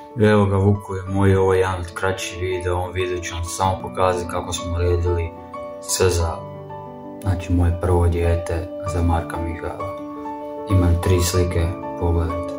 Evo ga Vuku je moj, ovo je jedan od kraći video, ovom videu ću vam samo pokazati kako smo uredili sve za, znači, moje prvo dijete, za Marka Mihaela. Imam 3 slike, pogledajte.